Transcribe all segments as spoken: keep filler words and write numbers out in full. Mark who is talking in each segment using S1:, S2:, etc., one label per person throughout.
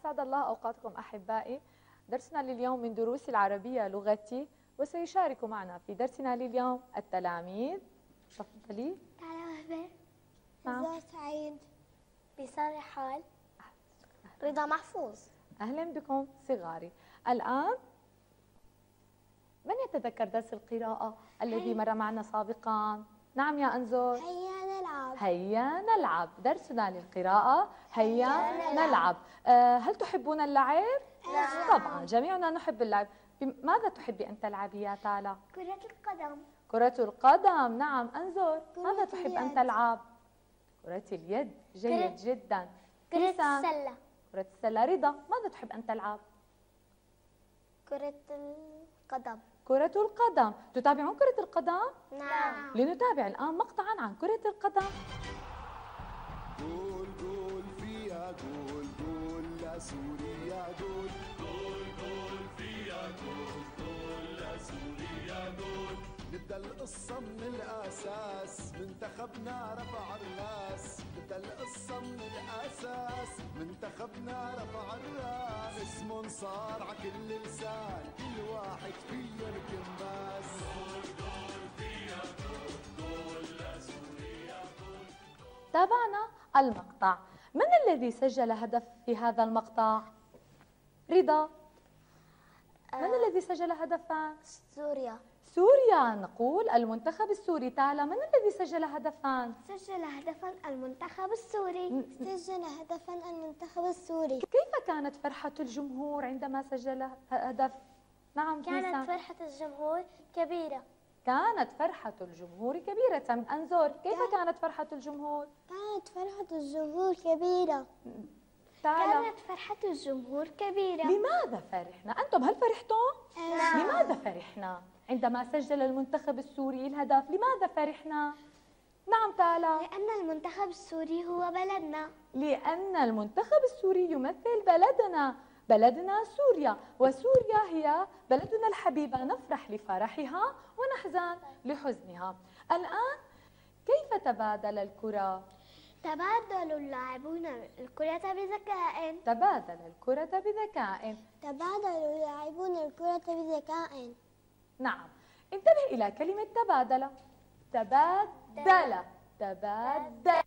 S1: أسعد الله أوقاتكم أحبائي. درسنا لليوم من دروس العربية لغتي، وسيشارك معنا في درسنا لليوم التلاميذ. تفضلي.
S2: تعالى وهبة.
S1: نعم.
S2: نزار سعيد. بيسان رحال. رضا محفوظ.
S1: أهلا بكم صغاري. الآن من يتذكر درس القراءة الذي مر معنا سابقا؟ نعم يا أنزور.
S2: هيا نلعب.
S1: هيا نلعب. درسنا للقراءة هيا
S2: هيا
S1: نلعب, نلعب. أه هل تحبون اللعب؟
S2: نعم.
S1: طبعا جميعنا نحب اللعب. ماذا تحبي أن تلعبي يا تالا؟
S2: كرة القدم.
S1: كرة القدم. نعم. أنزور ماذا تحب
S2: اليد.
S1: أن تلعب؟ كرة اليد. جيد
S2: كرة
S1: جدا.
S2: كرة
S1: بيسان.
S2: السلة.
S1: كرة السلة. رضا ماذا تحب أن تلعب؟
S2: كرة القدم.
S1: كرة القدم. تتابعون كرة القدم؟
S2: نعم.
S1: لنتابع الآن مقطعا عن كرة القدم.
S3: جول جول فيها جول جول لسوريا جول جول جول فيها جول جول لسوريا جول. نبدا القصة من الأساس، منتخبنا رفع الراس. نبدا القصة من الأساس، منتخبنا رفع الراس. اسمه صار ع كل لسان، كل واحد فيه الكماس. جول جول فيها جول جول لسوريا جول.
S1: تابعنا المقطع. من الذي سجل هدف في هذا المقطع؟ رضا. من
S2: آه.
S1: الذي سجل هدفا؟
S2: سوريا.
S1: سوريا. نقول المنتخب السوري. تالا من الذي سجل هدفا؟
S2: سجل هدفا المنتخب السوري. سجل هدفا المنتخب السوري.
S1: كيف كانت فرحة الجمهور عندما سجل هدف؟ نعم
S2: كانت
S1: بيسان.
S2: فرحة الجمهور كبيرة.
S1: كانت فرحة الجمهور كبيرة. أنزور كيف
S2: كان-
S1: كانت فرحة الجمهور؟
S2: كانت فرحة الجمهور كبيرة.
S1: تالا
S2: كانت فرحة الجمهور كبيرة.
S1: لماذا فرحنا؟ أنتم هل فرحتم؟
S2: نعم.
S1: لماذا فرحنا عندما سجل المنتخب السوري الهدف؟ لماذا فرحنا؟ نعم تالا.
S2: لأن المنتخب السوري هو بلدنا.
S1: لأن المنتخب السوري يمثل بلدنا، بلدنا سوريا، وسوريا هي بلدنا الحبيبة. نفرح لفرحها ونحزن لحزنها. الآن كيف تبادل الكرة؟
S2: تبادل اللاعبون الكرة بذكاء.
S1: تبادل الكرة بذكاء.
S2: تبادل اللاعبون الكرة بذكاء.
S1: نعم. انتبه إلى كلمة تبادل. تبادل. تبادل.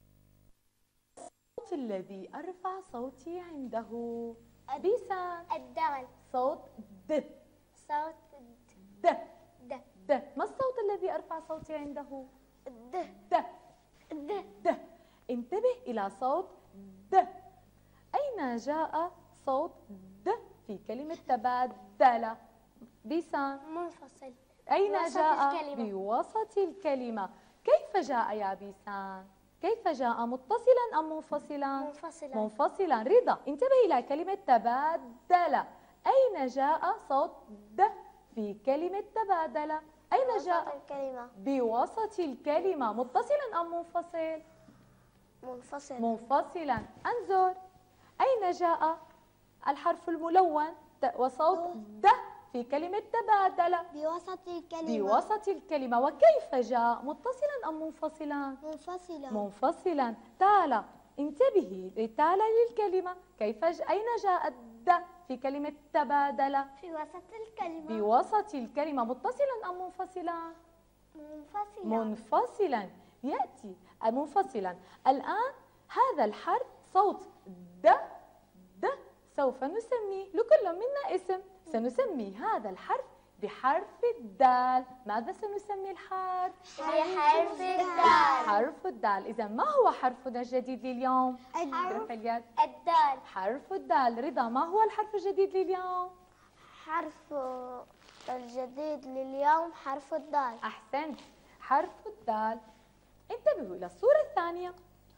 S1: الصوت الذي أرفع صوتي عنده. بيسان.
S2: الدال.
S1: صوت د.
S2: صوت
S1: د.
S2: د.
S1: د. ما الصوت الذي أرفع صوتي عنده؟
S2: د.
S1: د.
S2: د.
S1: د. انتبه إلى صوت د. أين جاء صوت د في كلمة تبادل؟ بيسان.
S2: منفصل.
S1: أين
S2: بوسط
S1: جاء؟
S2: الكلمة.
S1: بوسط الكلمة. كيف جاء يا بيسان؟ كيف جاء؟ متصلا أم منفصلا؟
S2: منفصلا.
S1: منفصلا. رضا انتبه إلى كلمة تبادل. أين جاء صوت د في كلمة تبادل؟ أين
S2: بوسط
S1: جاء؟
S2: الكلمة.
S1: بوسط الكلمة. متصلا أم منفصل؟
S2: منفصل.
S1: منفصلا. أنظر أين جاء الحرف الملون وصوت د في كلمة تبادل؟
S2: بوسط الكلمة.
S1: بوسط الكلمة. وكيف جاء؟ متصلا أم منفصلا؟
S2: منفصلا.
S1: منفصلا. تالا انتبهي تالا للكلمة. كيف ج... أين جاء الد في كلمة تبادل؟
S2: في وسط الكلمة.
S1: بوسط الكلمة. متصلا أم منفصلا؟
S2: منفصلا.
S1: منفصلا. يأتي منفصلا. الآن هذا الحرف صوت د د سوف نسميه لكل منا اسم. سنسمي هذا الحرف بحرف الدال. ماذا سنسمي الحرف؟
S2: بحرف الدال.
S1: حرف الدال. إذا ما هو حرفنا الجديد لليوم؟
S2: الحرف
S1: برفع اليد.
S2: الدال.
S1: حرف الدال. رضا ما هو الحرف الجديد لليوم؟
S2: حرف الجديد لليوم حرف الدال.
S1: أحسنت. حرف الدال. انتبهوا إلى الصورة الثانية.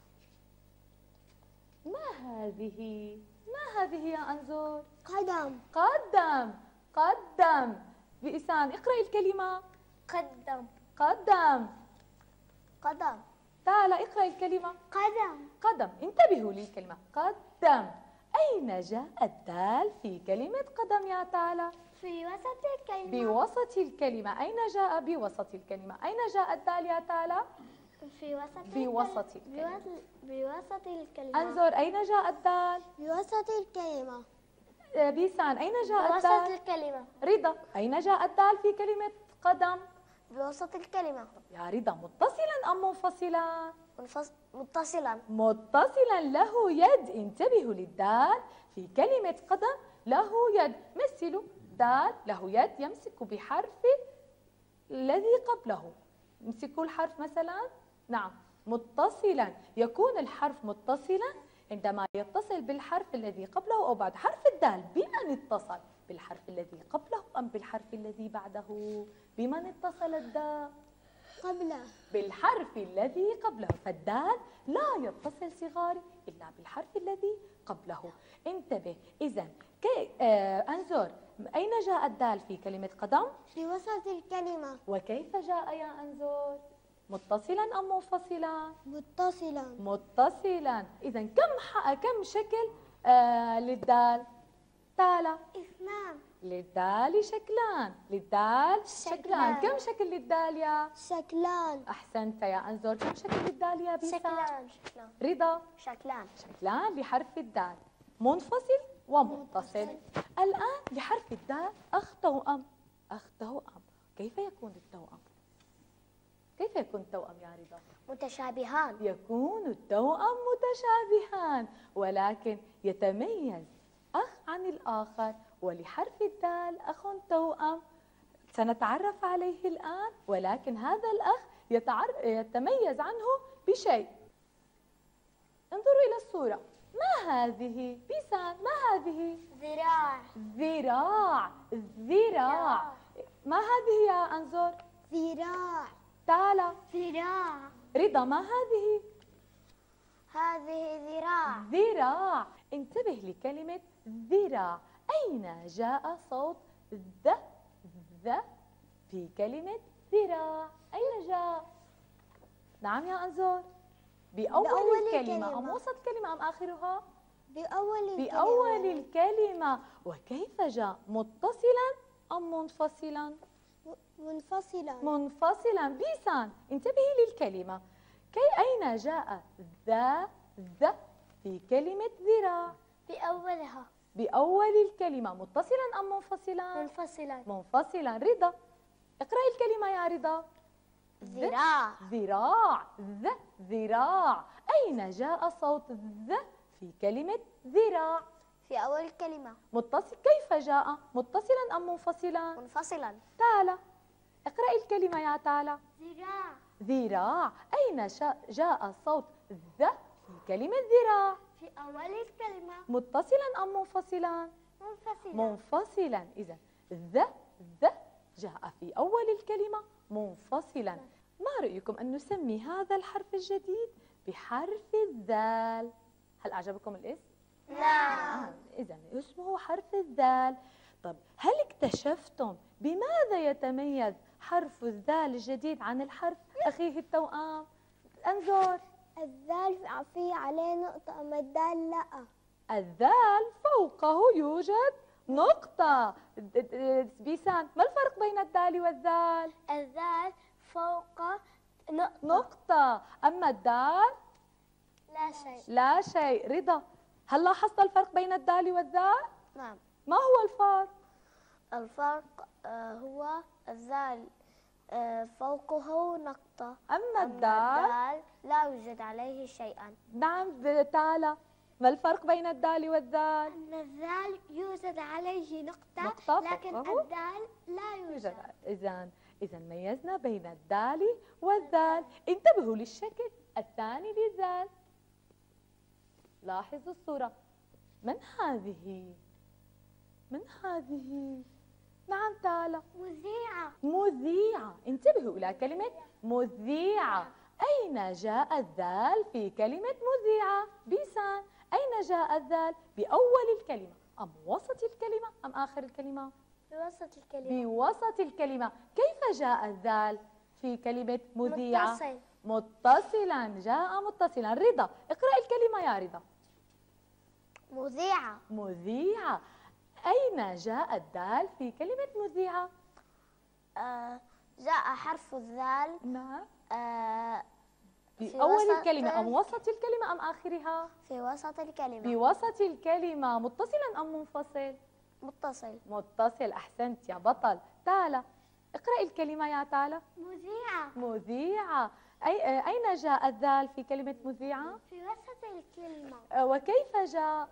S1: ما هذه؟ ما هذه يا أنزور؟
S2: قدم.
S1: قدم. قدم. بإسان اقرأي الكلمة.
S2: قدم.
S1: قدم.
S2: قدم.
S1: تعال اقرأي الكلمة.
S2: قدم.
S1: قدم. انتبهوا للكلمة قدم. أين جاء الدال في كلمة قدم يا تالا؟
S2: في وسط الكلمة.
S1: بوسط الكلمة. أين جاء بوسط الكلمة؟ أين جاء الدال يا تالا؟
S2: في وسط
S1: في وسط الكلمة.
S2: بوسط بوسط الكلمة.
S1: أنظر أين جاء الدال؟
S2: بوسط الكلمة.
S1: آه، بيسان أين جاء
S2: بوسط
S1: الدال؟
S2: الكلمة.
S1: رضا أين جاء الدال في كلمة قدم؟
S2: بوسط الكلمة.
S1: يا رضا متصلا أم منفصلا؟
S2: منفص... متصلا.
S1: متصلا له يد. انتبهوا للدال في كلمة قدم له يد. مثلوا دال له يد يمسك بحرف الذي قبله. امسكوا الحرف مثلا. نعم متصلا. يكون الحرف متصلا عندما يتصل بالحرف الذي قبله أو بعد. حرف الدال بمن اتصل؟ بالحرف الذي قبله أم بالحرف الذي بعده؟ بمن اتصل الدال؟
S2: قبله.
S1: بالحرف الذي قبله. فالدال لا يتصل صغاري إلا بالحرف الذي قبله. انتبه. إذا كي آه أنظر أين جاء الدال في كلمة قدم؟
S2: في وسط الكلمة.
S1: وكيف جاء يا أنظر؟ متصلا أم منفصلا؟
S2: متصلا.
S1: متصلا. إذا كم ح... كم شكل آه للدال؟ تالا.
S2: اثنان.
S1: للدال شكلان. للدال شكلان.
S2: شكلان.
S1: كم شكل للدال يا؟
S2: شكلان.
S1: أحسنت يا أنظر. كم شكل للدال يا بيسا؟
S2: شكلان. شكلان.
S1: رضا.
S2: شكلان.
S1: شكلان لحرف الدال منفصل ومتصل. الآن لحرف الدال أخ توأم. أخ توأم. كيف يكون التوأم؟ كيف يكون التوأم يا رضا؟
S2: متشابهان.
S1: يكون التوأم متشابهان ولكن يتميز أخ عن الآخر. ولحرف الدال أخ توأم سنتعرف عليه الآن. ولكن هذا الأخ يتعر... يتميز عنه بشيء. انظروا إلى الصورة. ما هذه؟ بيسان ما هذه؟
S2: ذراع.
S1: ذراع. ذراع. ما هذه يا أنظر؟
S2: ذراع.
S1: تعالى.
S2: ذراع.
S1: رضا ما هذه؟
S2: هذه ذراع.
S1: ذراع. انتبه لكلمة ذراع. أين جاء صوت ذ ذ في كلمة ذراع؟ أين جاء؟ نعم يا أنظر. بأول,
S2: بأول
S1: الكلمة.
S2: الكلمة.
S1: أم وسط الكلمة أم آخرها؟
S2: بأول الكلمة.
S1: بأول الكلمة. وكيف جاء؟ متصلا أم منفصلا؟
S2: منفصلا.
S1: منفصلا. بيسان انتبهي للكلمة. كي أين جاء ذا ذ في كلمة ذراع؟
S2: بأولها.
S1: بأول الكلمة. متصلا أم منفصلا؟
S2: منفصلا.
S1: منفصلا. رضا اقرأي الكلمة يا رضا.
S2: ذراع.
S1: ذراع. ذ ذراع. أين جاء صوت ذ في كلمة ذراع؟
S2: في أول الكلمة.
S1: متصل. كيف جاء؟ متصلا أم منفصلا؟
S2: منفصلا.
S1: تعالى اقرأي الكلمة يا تعالى.
S2: ذراع.
S1: ذراع. أين جاء صوت ذ في كلمة ذراع؟
S2: في أول الكلمة.
S1: متصلا أم منفصلا؟
S2: منفصلا.
S1: منفصلا. إذا ذ ذ جاء في أول الكلمة منفصلا. ما رأيكم أن نسمي هذا الحرف الجديد بحرف الذال؟ هل أعجبكم الاسم؟
S2: نعم.
S1: إذا اسمه حرف الذال. طب هل اكتشفتم بماذا يتميز حرف الذال الجديد عن الحرف أخيه التوأم؟ أنظر.
S2: الذال في عليه نقطة أما الدال لا.
S1: الذال فوقه يوجد نقطة. بيسان ما الفرق بين الدال والذال؟
S2: الذال فوق نقطة.
S1: نقطة. أما الدال
S2: لا شيء.
S1: لا شيء. رضا هل لاحظت الفرق بين الدال والذال؟
S2: نعم.
S1: ما هو الفرق؟
S2: الفرق آه هو الذال آه فوقه نقطة.
S1: أما الدال
S2: الدال لا يوجد عليه شيئا.
S1: نعم. تعالى ما الفرق بين الدال والذال؟
S2: أن الذال يوجد عليه نقطة,
S1: نقطة
S2: لكن
S1: فوقه؟
S2: الدال لا يوجد.
S1: إذا إذا ميزنا بين الدال والذال. انتبهوا للشكل الثاني للذال. لاحظوا الصورة. من هذه؟ من هذه؟ نعم تعالى.
S2: مذيعة.
S1: مذيعة. انتبهوا إلى كلمة مذيعة. أين جاء الذال في كلمة مذيعة؟ بيسان أين جاء الذال؟ بأول الكلمة أم وسط الكلمة أم آخر الكلمة؟
S2: بوسط الكلمة.
S1: بوسط الكلمة. كيف جاء الذال في كلمة مذيعة؟
S2: متصل.
S1: متصلا. جاء متصلا. رضا اقرأ الكلمة يا رضا.
S2: مذيعة.
S1: مذيعة. أين جاء الدال في كلمة مذيعة؟
S2: آه جاء حرف الذال
S1: نعم.
S2: آه
S1: في,
S2: في
S1: أول
S2: وسط
S1: الكلمة أم
S2: ال-
S1: وسط الكلمة أم آخرها؟
S2: في وسط الكلمة.
S1: بوسط الكلمة. متصلا أم منفصل؟
S2: متصل.
S1: متصل. أحسنت يا بطل. تالا اقرأي الكلمة يا تالا.
S2: مذيعة.
S1: مذيعة. أي أين جاء الذال في كلمة مذيعة؟
S2: في وسط الكلمة.
S1: أه، وكيف جاء؟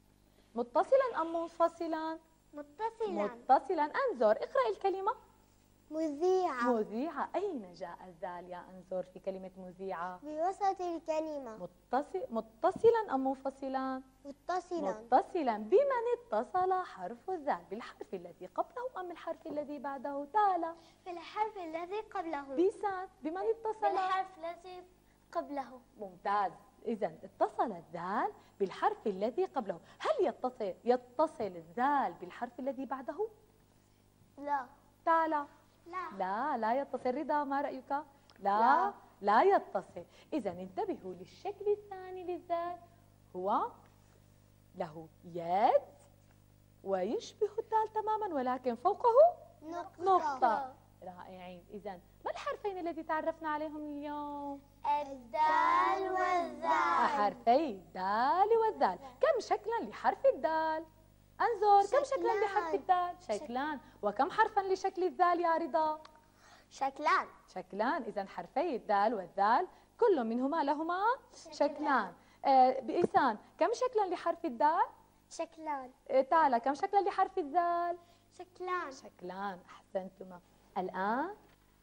S1: متصلا أم منفصلا؟
S2: متصلا.
S1: متصلا. أنظر اقرأي الكلمة.
S2: مذيعة.
S1: مذيعة. أين جاء الذال يا أنظر في كلمة مذيعة؟
S2: في وسط الكلمة.
S1: متصل متصلا أم منفصلا؟
S2: متصلا.
S1: متصلا. بمن اتصل حرف الذال؟ بالحرف الذي قبله أم الحرف الذي بعده؟ تالا.
S2: بالحرف الذي قبله.
S1: بيسان. بمن اتصل؟
S2: بالحرف الذي قبله.
S1: ممتاز. إذا اتصل الذال بالحرف الذي قبله. هل يتصل يتصل الذال بالحرف الذي بعده؟
S2: لا.
S1: تالا.
S2: لا.
S1: لا لا يتصل. رضا ما رأيك؟ لا
S2: لا.
S1: لا يتصل. إذا انتبهوا للشكل الثاني للذال، هو له يد ويشبه الدال تماما ولكن فوقه
S2: نقطة.
S1: نقطة. رائعين. إذا ما الحرفين الذي تعرفنا عليهم اليوم؟
S2: الدال والذال.
S1: حرفي الدال والذال. كم شكلا لحرف الدال؟ انظر كم شكلا
S2: شكلان.
S1: لحرف الدال؟ شكلان. وكم حرفا لشكل الذال يا رضا؟
S2: شكلان.
S1: شكلان. إذا حرفي الدال والذال كل منهما لهما شكلان. آه بإيسان كم شكلا لحرف الدال؟
S2: شكلان.
S1: آه تالا كم شكلا لحرف الذال؟
S2: شكلان.
S1: شكلان. أحسنتما. الآن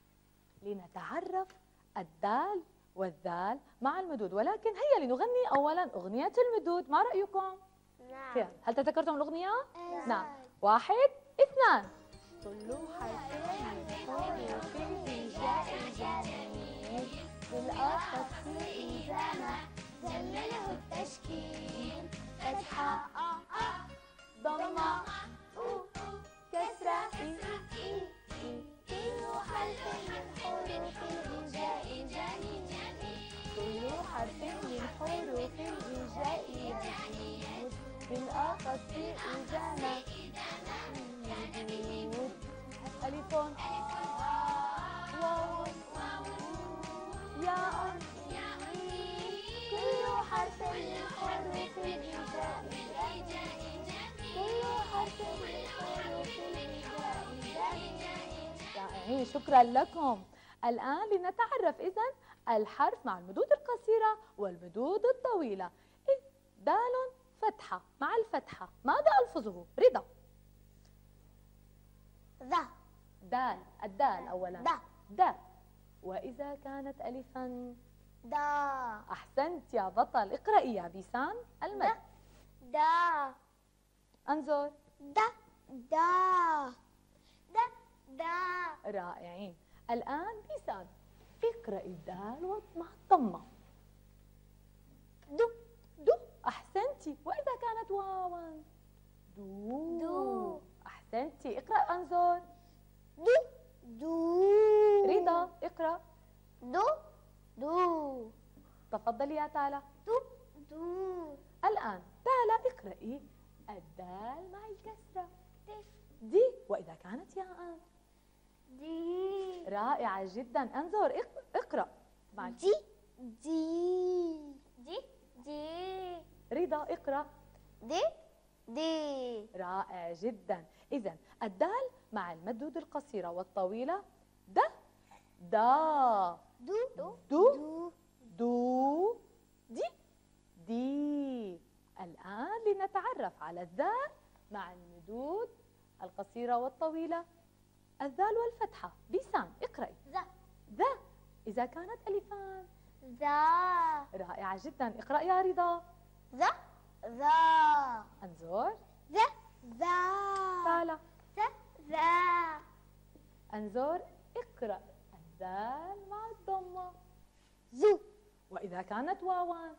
S1: لنتعرف الدال والذال مع المدود، ولكن هيا لنغني أولا أغنية المدود. ما رأيكم؟
S2: نعم.
S1: هل تذكرتم الأغنية؟
S2: أيوة.
S1: نعم. واحد اثنان. كل حرفين من حروف الهجاء جميل بالأخص إذا ما
S2: دلله التشكيل.
S1: فتحة ضمة كسرة إي.
S2: كل حرف من حروف الهجاء جميل.
S1: كل حرف من حروف الهجاء جميل بالأخص إذا ما مدود. ألف واو ياء.
S2: كل حرف من حروف الهجاء جميل. كل حرف من حروف الهجاء جميل.
S1: رائعين. شكرا لكم. الآن لنتعرف إذن الحرف مع المدود القصيرة والمدود الطويلة. دال فتحة. مع الفتحة ماذا ألفظه؟ رضا.
S2: ذا.
S1: دال. الدال أولا.
S2: دا.
S1: دا. وإذا كانت ألفا؟
S2: دا.
S1: أحسنت يا بطل. اقرأي يا بيسان المد.
S2: دا.
S1: انظر.
S2: دا. دا. دا. دا.
S1: رائعين. الآن بيسان اقرأي الدال مع الضمة.
S2: دو.
S1: دو. أحسنتي. وإذا كانت واوا؟ دو.
S2: دو.
S1: أحسنتي. اقرأ أنظر.
S2: دو. دو.
S1: رضا اقرأ.
S2: دو. دو.
S1: تفضلي يا تالا.
S2: دو. دو.
S1: الآن تالا اقرأي الدال مع الكسرة.
S2: دي.
S1: دي. وإذا كانت ياء؟
S2: دي.
S1: رائعة جدا. انظر اق- اقرأ مع
S2: دي. دي. دي. دي.
S1: رضا اقرأ.
S2: دي. دي.
S1: رائع جدا. إذا الدال مع المدود القصيرة والطويلة د دا.
S2: دو. دو.
S1: دو. دو. دي. دي. الآن لنتعرف على الذال مع المدود القصيرة والطويلة. الذال والفتحة. بيسان اقرأي.
S2: ذا.
S1: ذا. إذا كانت ألفان؟
S2: ذا.
S1: رائعة جدا. اقرأ يا رضا.
S2: ذا. ذا.
S1: انظر.
S2: ذا. ذا.
S1: تالا.
S2: ذا. ذا.
S1: انظر. اقرأ الذال مع الضمة.
S2: زو.
S1: وإذا كانت واوا؟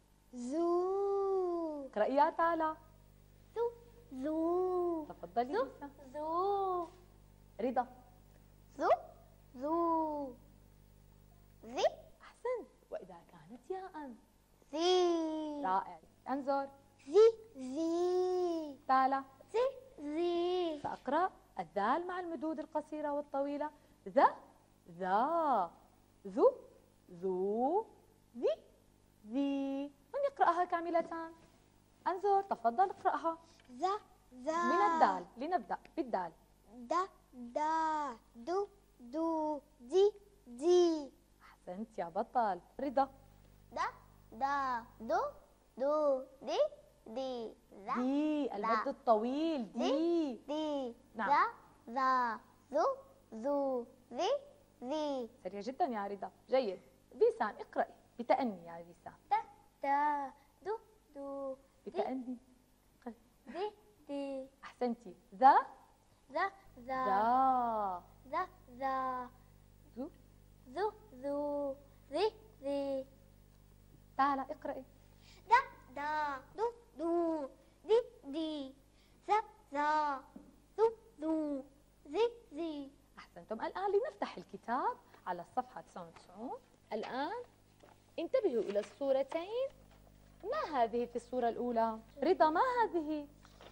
S2: زو.
S1: اقرأي يا تالا.
S2: زو. زو.
S1: تفضلي.
S2: زو.
S1: بيسان.
S2: زو.
S1: رضا.
S2: زو. زو. ذي.
S1: أحسنت. وإذا كانت ياء؟
S2: ذي.
S1: رائع. انظر.
S2: ذي. ذي.
S1: تالا.
S2: ذي. ذي.
S1: سأقرأ الذال مع المدود القصيرة والطويلة. ذا. ذا. ذو. ذو. ذي ذي. من يقرأها كاملة؟ أنظر، تفضل اقرأها.
S2: ذا ذا.
S1: من الدال، لنبدأ بالدال.
S2: دا دا دو دو دي دي.
S1: أحسنت يا بطل. رضا.
S2: دا دا دو دو دي دي. ذا
S1: دي المد الطويل. دي
S2: دي.
S1: نعم.
S2: ذا ذا ذو ذو ذي ذي.
S1: سريع جدا يا رضا، جيد. بيسان اقرأي بتأني يا بيسان.
S2: دا دا دو دو
S1: بتأني.
S2: دي دي.
S1: أحسنتي. ذا
S2: ذا ذا
S1: ذا
S2: ذا ذا
S1: ذو.
S2: ذو ذو ذي ذي.
S1: تعالى اقرأي.
S2: دا دا دو دو دي دي. ذا ذا ذو ذو ذي ذي.
S1: أحسنتم. الآن لنفتح الكتاب على الصفحة تسعة وتسعين. الآن انتبهوا إلى الصورتين. ما هذه في الصورة الأولى؟ رضا، ما هذه؟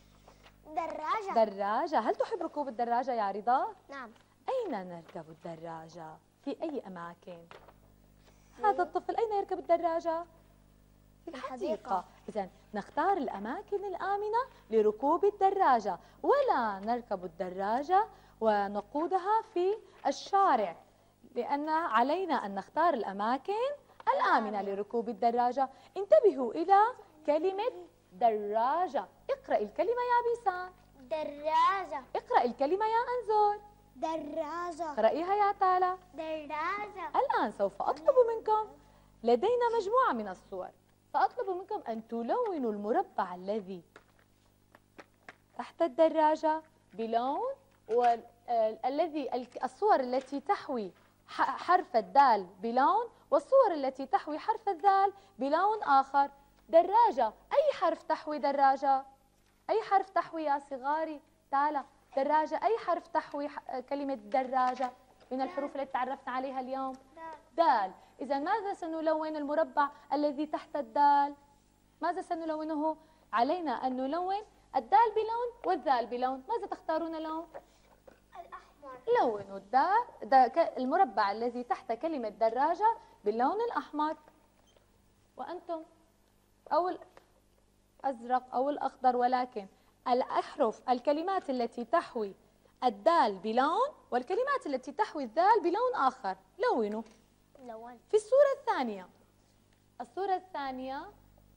S2: دراجة.
S1: دراجة. هل تحب ركوب الدراجة يا رضا؟
S2: نعم.
S1: أين نركب الدراجة؟ في أي أماكن؟ هذا الطفل أين يركب الدراجة؟ في الحديقة. إذن نختار الأماكن الآمنة لركوب الدراجة، ولا نركب الدراجة ونقودها في الشارع، لأن علينا أن نختار الأماكن الآمنة لركوب الدراجة. انتبهوا إلى كلمة دراجة. اقرأ الكلمة يا بيسان.
S2: دراجة.
S1: اقرأ الكلمة يا أنزور.
S2: دراجة.
S1: اقرأيها يا تالا.
S2: دراجة.
S1: الآن سوف أطلب منكم، لدينا مجموعة من الصور، فأطلب منكم أن تلونوا المربع الذي تحت الدراجة بلون، والذي الصور التي تحوي حرف الدال بلون، والصور التي تحوي حرف الذال بلون آخر. دراجة، أي حرف تحوي دراجة؟ أي حرف تحوي يا صغاري؟ تعالى. دراجة، أي حرف تحوي كلمة دراجة من الحروف التي تعرفنا عليها اليوم؟ دال. إذا ماذا سنلون المربع الذي تحت الدال؟ ماذا سنلونه؟ علينا أن نلون الدال بلون والذال بلون. ماذا تختارون لون؟
S2: الأحمر.
S1: لونوا الدال المربع الذي تحت كلمة دراجة باللون الأحمر. وأنتم؟ أو الأزرق أو الأخضر. ولكن الأحرف الكلمات التي تحوي الدال بلون والكلمات التي تحوي الذال بلون آخر. لونوا.
S2: لون.
S1: في الصورة الثانية، الصورة الثانية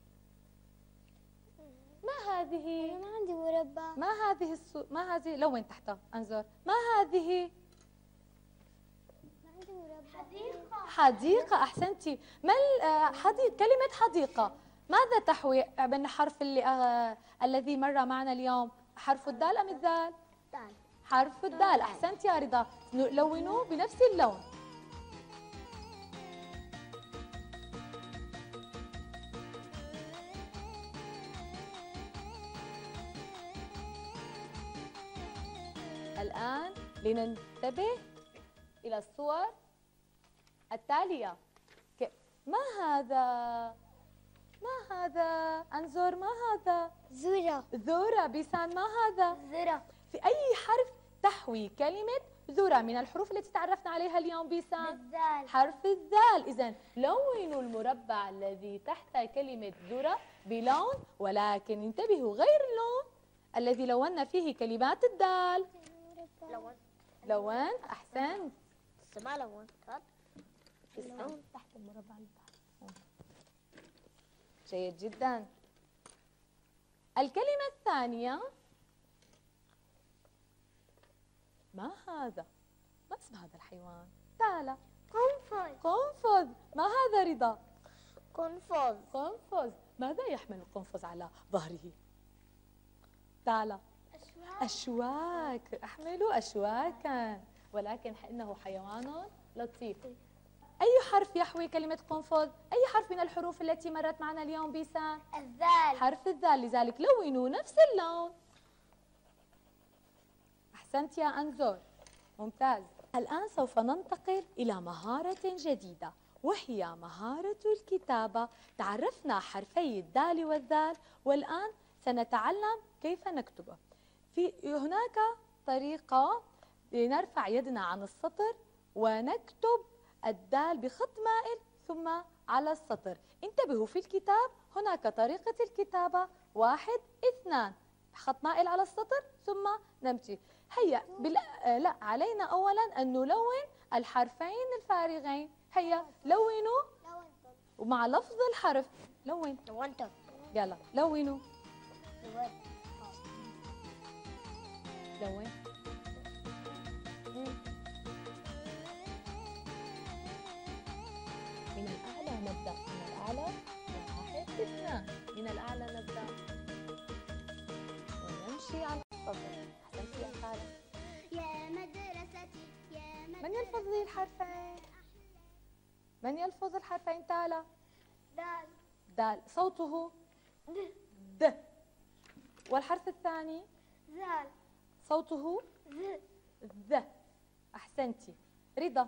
S1: ما هذه؟
S2: أنا ما عندي مربع.
S1: ما هذه الصورة؟ ما هذه؟ لون تحتها. أنظر. ما هذه؟
S2: ما عندي مربع. حديقة.
S1: حديقة. أحسنتي. ما حديقة؟ كلمة حديقة ماذا تحوي من حرف اللي آه الذي مر معنا اليوم؟ حرف الدال أم الذال؟
S2: دال.
S1: حرف الدال. أحسنت يا رضا. لونوا بنفس اللون. الآن لننتبه إلى الصور التالية. ما هذا؟ ما هذا؟ أنظر. ما هذا؟
S2: ذرة.
S1: ذرة. بيسان، ما هذا؟
S2: ذرة.
S1: في أي حرف تحوي كلمة ذرة من الحروف التي تعرفنا عليها اليوم بيسان؟
S2: الذال.
S1: حرف الذال. إذن لونوا المربع الذي تحت كلمة ذرة بلون، ولكن انتبهوا غير اللون الذي لونا فيه كلمات الدال.
S2: لون.
S1: لون. أحسنت.
S2: بس ما لون.
S1: اللون تحت المربع اللي تحت. جيد جدا. الكلمة الثانية، ما هذا؟ ما اسم هذا الحيوان؟ تعال.
S2: قنفذ.
S1: قنفذ. ما هذا رضا؟
S2: قنفذ.
S1: قنفذ. ماذا يحمل القنفذ على ظهره؟ تعال.
S2: أشواك.
S1: أشواك. أحمل أشواكا، ولكن إنه حيوان لطيف. أي حرف يحوي كلمة قنفذ؟ أي حرف من الحروف التي مرت معنا اليوم بيسان؟
S2: الذال.
S1: حرف الذال. لذلك لونوا نفس اللون. أحسنت يا أنزور. ممتاز. الآن سوف ننتقل إلى مهارة جديدة، وهي مهارة الكتابة. تعرفنا حرفي الدال والذال، والآن سنتعلم كيف نكتبه. في هناك طريقة لنرفع يدنا عن السطر ونكتب الدال بخط مائل ثم على السطر. انتبهوا في الكتاب هناك طريقة الكتابة واحد اثنان، خط مائل على السطر ثم نمشي. هيا بال... آه لا علينا أولا أن نلون الحرفين الفارغين. هيا لونوا ومع لفظ الحرف. لون
S2: لونت
S1: يلا لونوا. لون من الأعلى نبدأ، من الأعلى واحد اثنان، من الأعلى نبدأ ونمشي على السطر. أحسنتي يا خالة.
S2: يا مدرستي يا مدرستي.
S1: من يلفظ لي الحرفين؟ من يلفظ الحرفين تالا؟
S2: دال.
S1: دال صوته
S2: د.
S1: د. والحرف الثاني
S2: زال.
S1: صوته
S2: ذ.
S1: ذ. أحسنتي. رضا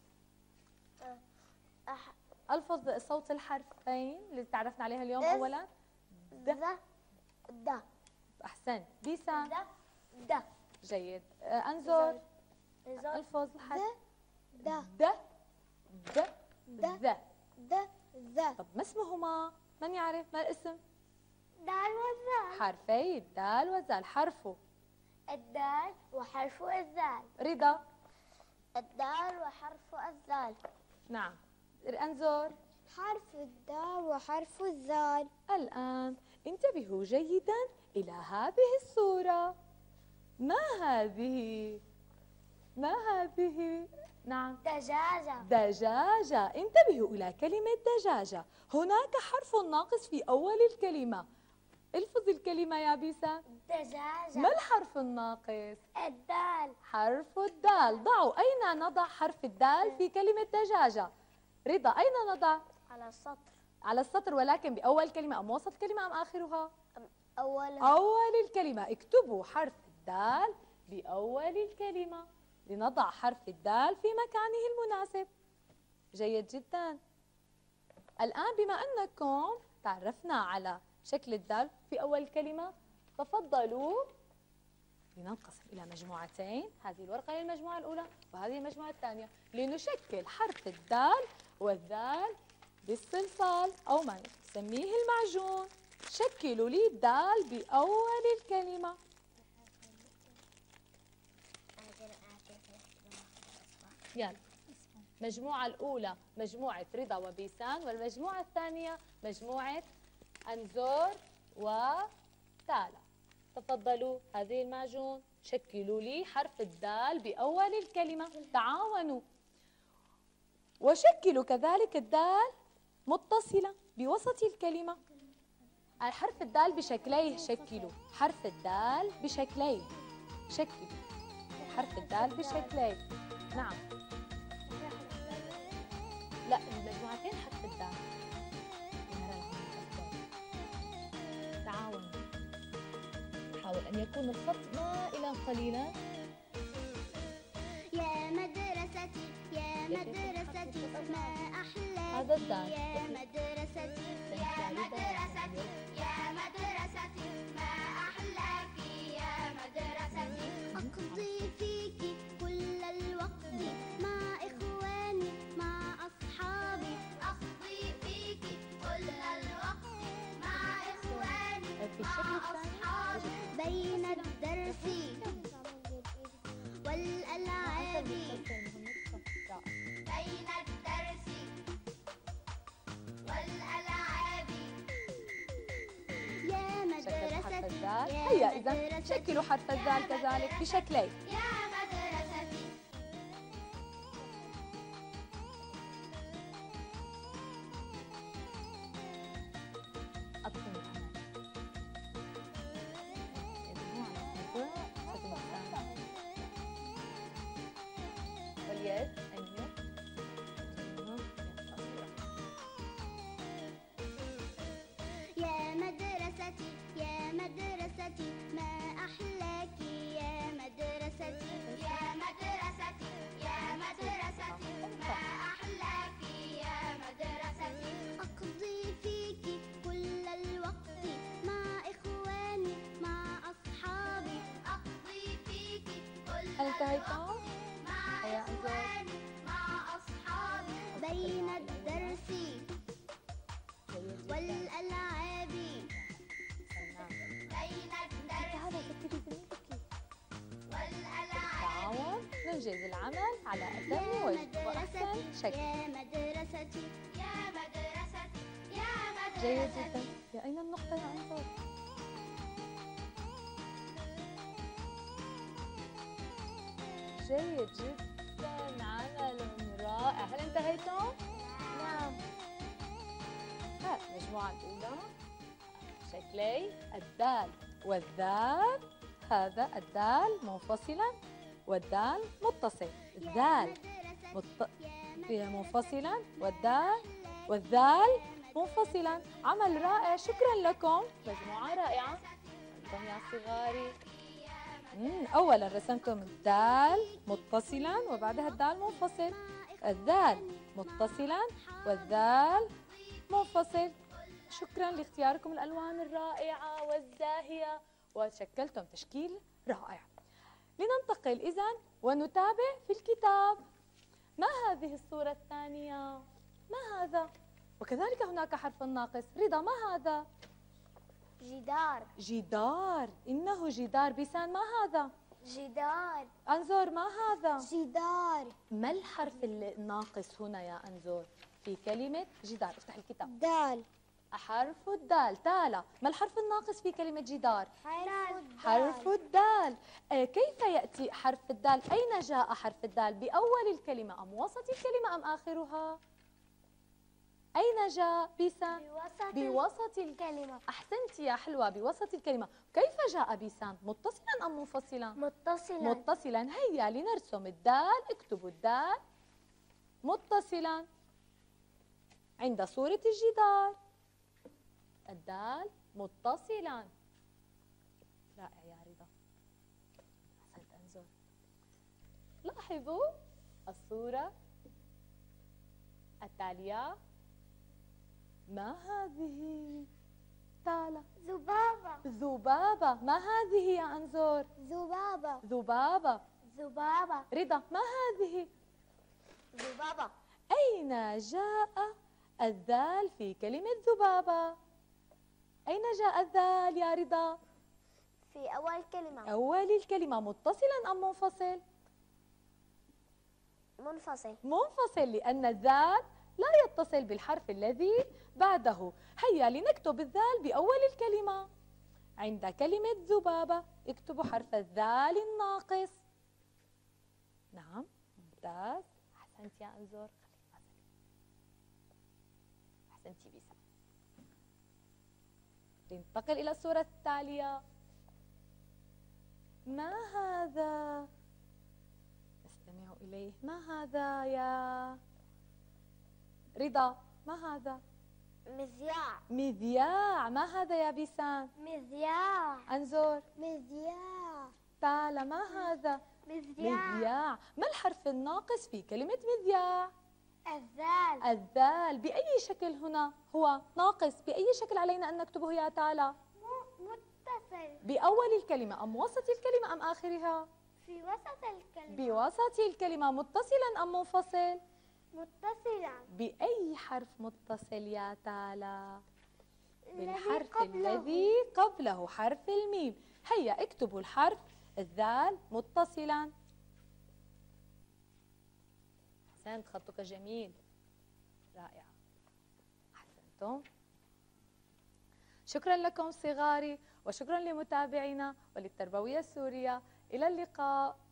S2: أح.
S1: ألفظ صوت الحرفين اللي تعرفنا عليها اليوم
S2: إذ.
S1: أولا.
S2: ذ. د.
S1: أحسنت. بيسان
S2: د. د.
S1: جيد. آه، أنزور
S2: زال.
S1: ألفظ الحرف
S2: د.
S1: د د
S2: د.
S1: ذ.
S2: د. ذ.
S1: طب ما اسمهما؟ من يعرف ما الاسم؟
S2: دال والزال.
S1: حرفي الدال والزال. حرفه
S2: الدال وحرف الزال.
S1: رضا
S2: الدال وحرف الزال.
S1: نعم. أنزور
S2: حرف الدال وحرف الزال.
S1: الآن انتبهوا جيدا إلى هذه الصورة. ما هذه؟ ما هذه؟ نعم
S2: دجاجة.
S1: دجاجة. انتبهوا إلى كلمة دجاجة. هناك حرف ناقص في أول الكلمة. الفظ الكلمة يا بيسا.
S2: دجاجة.
S1: ما الحرف الناقص؟
S2: الدال.
S1: حرف الدال. ضعوا. أين نضع حرف الدال في كلمة دجاجة؟ رضا أين نضع؟
S2: على السطر.
S1: على السطر، ولكن بأول كلمة أم وسط كلمة أم آخرها؟
S2: أولا.
S1: أول الكلمة. اكتبوا حرف الدال بأول الكلمة لنضع حرف الدال في مكانه المناسب. جيد جدا. الآن بما أنكم تعرفنا على شكل الدال في أول الكلمة، تفضلوا لننقسم إلى مجموعتين. هذه الورقة هي المجموعة الأولى وهذه المجموعة الثانية، لنشكل حرف الدال والذال بالصلصال أو ما نسميه المعجون. شكلوا لي الدال بأول الكلمة. يلا. المجموعة الأولى مجموعة رضا وبيسان، والمجموعة الثانية مجموعة أنزور وتالا. تفضلوا هذه المعجون. شكلوا لي حرف الدال بأول الكلمة. تعاونوا وشكلوا كذلك الدال متصلة بوسط الكلمة. الحرف الدال بشكليه. شكلوا حرف الدال بشكليه. شكلوا حرف الدال بشكليه. نعم. لا المجموعتين حرف الدال. تعاونوا. حاول أن يكون الخط مائلا قليلا.
S2: يا مدرستي يا مدرستي ما أحلاك.
S1: هذا الدال.
S2: يا مدرستي يا مدرستي يا مدرستي ما أحلاك. يا مدرستي أقضي فيك كل الوقت مع إخواني مع أصحابي. أقضي فيك كل الوقت مع إخواني مع أصحابي. بين الدرس والألعاب. بين الدرس والألعاب. يا مدرستي يا
S1: هيا إذا
S2: مدرستي
S1: شكلوا حرف الدال كذلك بشكلين.
S2: يا مدرستي.
S1: أطلق واليد أيوه.
S2: يا مدرستي يا مدرستي ما أحلاك. يا مدرستي يا مدرستي يا مدرستي ما أحلاك. يا مدرستي أقضي فيك كل الوقت مع إخواني مع أصحابي. أقضي فيك كل
S1: هل انتهيتم؟
S2: الوقت مع
S1: هيا انظر.
S2: إخواني مع أصحابي. بين الدرس
S1: انجز العمل على أتم وجه وأحسن شكل.
S2: يا مدرستي يا مدرستي يا مدرستي.
S1: جيد جدا. يا أين النقطة يا أنظر؟ جيد جدا، عمل رائع. هل انتهيتم؟ نعم. ها المجموعة الأولى شكلي الدال والذال. هذا الدال منفصلا والدال متصل. الدال مت... منفصلا والدال والذال منفصلا. عمل رائع، شكرا لكم، مجموعة رائعة. أنتم يا صغاري. مم. أولا رسمتم الدال متصلا وبعدها الدال منفصل. الذال متصلا والذال منفصل. شكرا لاختياركم الألوان الرائعة والزاهية، وشكلتم تشكيل رائع. لننتقل إذن ونتابع في الكتاب. ما هذه الصورة الثانية؟ ما هذا؟ وكذلك هناك حرف الناقص. رضا، ما هذا؟
S2: جدار.
S1: جدار. إنه جدار. بيسان، ما هذا؟
S2: جدار.
S1: أنظر، ما هذا؟
S2: جدار.
S1: ما الحرف الناقص هنا يا أنظر في كلمة جدار؟ افتح الكتاب.
S2: دال.
S1: حرف الدال. تالا. ما الحرف الناقص في كلمة جدار؟
S2: حرف
S1: حرف الدال. آه كيف يأتي حرف الدال؟ أين جاء حرف الدال؟ بأول الكلمة أم وسط الكلمة أم آخرها؟ أين جاء بيسان؟
S2: بوسط,
S1: بوسط
S2: الكلمة.
S1: أحسنت يا حلوة، بوسط الكلمة. كيف جاء بيسان؟ متصلا أم منفصلا؟
S2: متصلا.
S1: متصلا. هيا لنرسم الدال. اكتبوا الدال متصلا عند صورة الجدار. الدال متصلا. رائع يا رضا، أحسنت أنظر. لاحظوا الصورة التالية. ما هذه؟ تالا.
S2: ذبابة.
S1: ذبابة. ما هذه يا أنظر؟
S2: ذبابة.
S1: ذبابة.
S2: ذبابة.
S1: رضا، ما هذه؟
S2: ذبابة.
S1: أين جاء الذال في كلمة ذبابة؟ أين جاء الذال يا رضا؟
S2: في أول كلمة.
S1: أول الكلمة. متصلا أم منفصل؟
S2: منفصل.
S1: منفصل، لأن الذال لا يتصل بالحرف الذي بعده. هيا لنكتب الذال بأول الكلمة. عند كلمة ذبابة اكتبوا حرف الذال الناقص. نعم، ممتاز. أحسنت يا أنظر. أحسنتي بيسا. لننتقل إلى الصورة التالية. ما هذا؟ استمعوا إليه. ما هذا يا رضا؟ ما هذا؟
S2: مذياع.
S1: مذياع. ما هذا يا بيسان؟
S2: مذياع.
S1: أنظر.
S2: مذياع.
S1: تعال، ما هذا؟
S2: مذياع.
S1: مذياع. ما الحرف الناقص في كلمة مذياع؟
S2: الذال.
S1: الذال. بأي شكل هنا هو ناقص؟ بأي شكل علينا أن نكتبه يا تالا؟
S2: متصل.
S1: بأول الكلمة أم وسط الكلمة أم آخرها؟
S2: في وسط الكلمة.
S1: بوسط الكلمة. متصلا أم منفصل؟
S2: متصلا.
S1: بأي حرف متصل يا تالا؟ بالحرف
S2: قبله.
S1: الذي قبله حرف الميم. هيا اكتبوا الحرف الذال متصلا. أحسنت، خطك جميل، رائع، أحسنتم. شكرا لكم صغاري، وشكرا لمتابعينا وللتربوية السورية. إلى اللقاء.